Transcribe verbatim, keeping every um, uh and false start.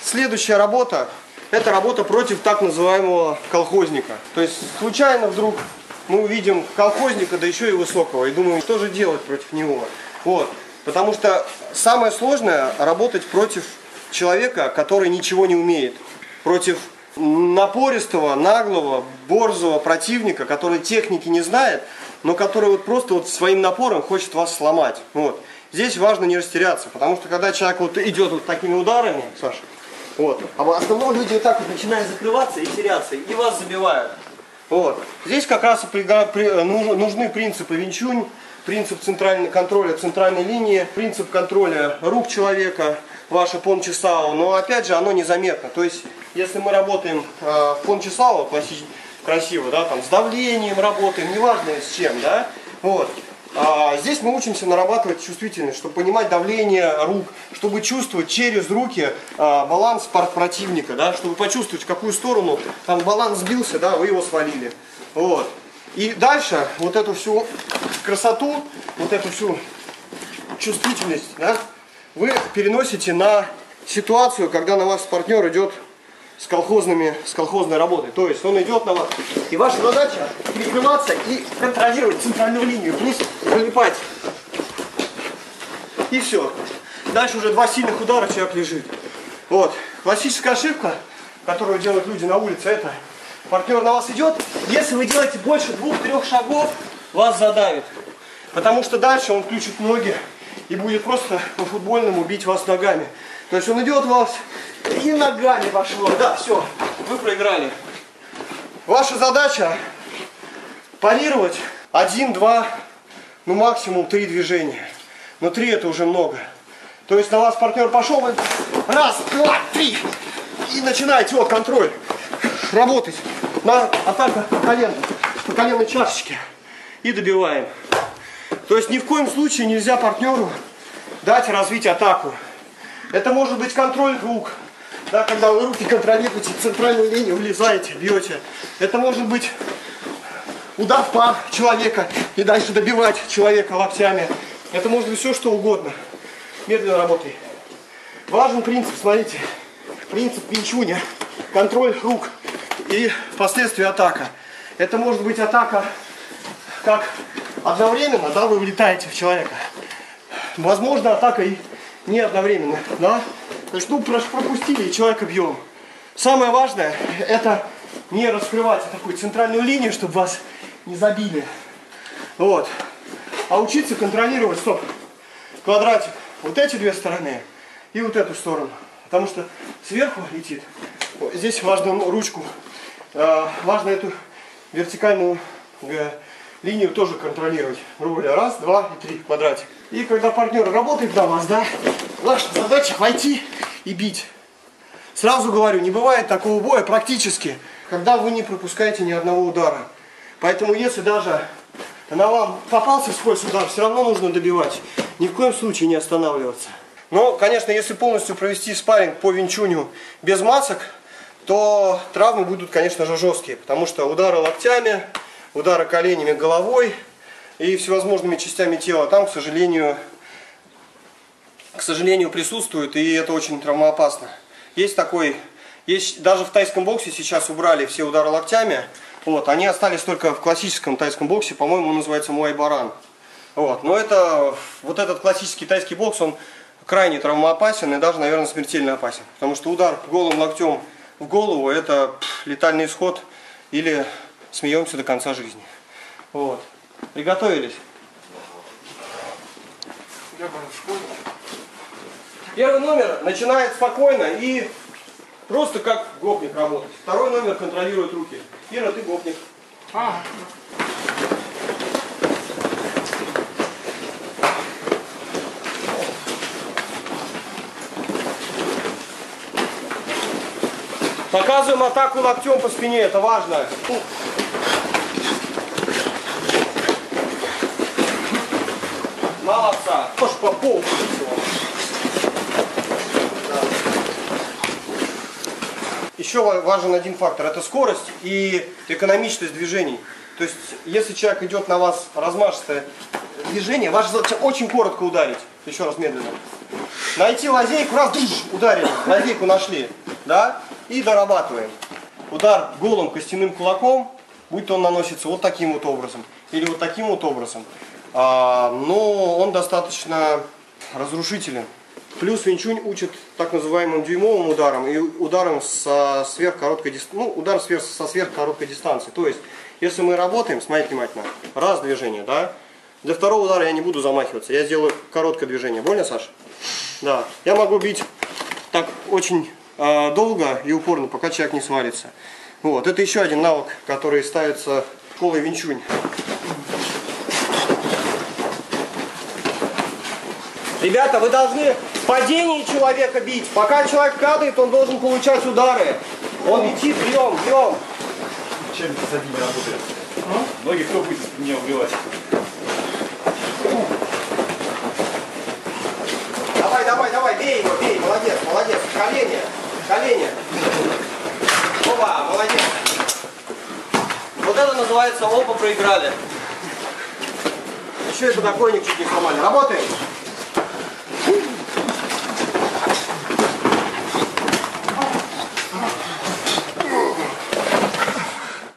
следующая работа – это работа против так называемого колхозника. То есть случайно вдруг мы увидим колхозника, да еще и высокого, и думаем, что же делать против него. Вот. Потому что самое сложное – работать против человека, который ничего не умеет. Против напористого, наглого, борзого противника, который техники не знает, но который вот просто вот своим напором хочет вас сломать. Вот. Здесь важно не растеряться, потому что когда человек вот идет вот такими ударами, Саша, вот, а в основном люди вот так вот начинают закрываться и теряться, и вас забивают. Вот. Здесь как раз нужны принципы Винчунь, принцип центрального контроля центральной линии, принцип контроля рук человека, ваше Пон Чи Сао, но опять же оно незаметно. То есть, если мы работаем э, в Пон Чи Сао, классически, красиво, да, там, с давлением работаем, неважно с чем, да, вот. А здесь мы учимся нарабатывать чувствительность, чтобы понимать давление рук, чтобы чувствовать через руки а, баланс противника, да, чтобы почувствовать, в какую сторону там баланс сбился, да, вы его свалили. Вот. И дальше вот эту всю красоту, вот эту всю чувствительность, да, вы переносите на ситуацию, когда на вас партнер идет с колхозными, с колхозной работой. То есть он идет на вас, и ваша задача перекрываться и контролировать центральную линию, плюс залипать. И все. Дальше уже два сильных удара, человек лежит. Вот. Классическая ошибка, которую делают люди на улице, это партнер на вас идет. Если вы делаете больше двух-трех шагов, вас задавит. Потому что дальше он включит ноги и будет просто по-футбольному бить вас ногами. То есть он идет вас и ногами пошло. Да, все, вы проиграли. Ваша задача парировать один, два, ну максимум три движения. Но три это уже много. То есть на вас партнер пошел, вы раз, два, три. И начинаете, вот, контроль. Работать на атака по колену, по коленной чашечке. И добиваем. То есть ни в коем случае нельзя партнеру дать развить атаку. Это может быть контроль рук, да, когда вы руки контролируете, центральную линию влезаете, бьете. Это может быть удар в пах человека и дальше добивать человека локтями. Это может быть все, что угодно. Медленно работай. Важен принцип, смотрите, принцип Винчуня. Контроль рук и впоследствии атака. Это может быть атака, как одновременно, да, вы влетаете в человека. Возможно, атака и не одновременно, да? То есть, ну, пропустили и человека бьем. Самое важное, это не раскрывать такую центральную линию, чтобы вас не забили. Вот. А учиться контролировать, стоп, квадратик, вот эти две стороны и вот эту сторону. Потому что сверху летит. Здесь важно ручку, э, важно эту вертикальную э, линию тоже контролировать. Грубо говоря, раз, два и три, квадратик. И когда партнер работает на вас, да, ваша задача войти и бить. Сразу говорю, не бывает такого боя практически, когда вы не пропускаете ни одного удара. Поэтому если даже на вам попался сквозь удар, все равно нужно добивать. Ни в коем случае не останавливаться. Но, конечно, если полностью провести спарринг по Винчуню без масок, то травмы будут, конечно же, жесткие. Потому что удары локтями, удары коленями, головой и всевозможными частями тела там, к сожалению, к сожалению, присутствуют, и это очень травмоопасно. Есть такой, есть, даже в тайском боксе сейчас убрали все удары локтями, вот, они остались только в классическом тайском боксе, по-моему, он называется Муай Баран. Вот, но это, вот этот классический тайский бокс, он крайне травмоопасен и даже, наверное, смертельно опасен. Потому что удар голым локтем в голову – это пф, летальный исход, или смеемся до конца жизни. Вот. Приготовились? Первый номер начинает спокойно и просто как гопник работать. Второй номер контролирует руки. Ира, ты гопник. А. Показываем атаку локтем по спине, это важно. Молодца. Тоже по полу. Еще важен один фактор, это скорость и экономичность движений. То есть, если человек идет на вас размашистое движение, ваша задача очень коротко ударить. Еще раз медленно. Найти лазейку, раз, ударили, лазейку нашли, да, и дорабатываем. Удар голым костяным кулаком, будь то он наносится вот таким вот образом, или вот таким вот образом, а, но он достаточно разрушителен. Плюс Винчунь учит так называемым дюймовым ударом и ударом со сверхкороткой дистанции, ну, удар сверх, со сверхкороткой дистанции. То есть, если мы работаем, смотрите внимательно, раз движение, да, для второго удара я не буду замахиваться, я сделаю короткое движение. Больно, Саша? Да. Я могу бить так очень э, долго и упорно, пока человек не свалится. Вот. Это еще один навык, который ставится школой Винчунь. Ребята, вы должны в падении человека бить. Пока человек падает, он должен получать удары. Он летит, бьем, бьем. Чем с одними работает? А? Ноги кто будет мне убивать? Давай, давай, давай, бей его, бей, молодец, молодец. Колени, колени. Опа, молодец. Вот это называется оба проиграли. Еще и подоконник чуть не сломали. Работаем.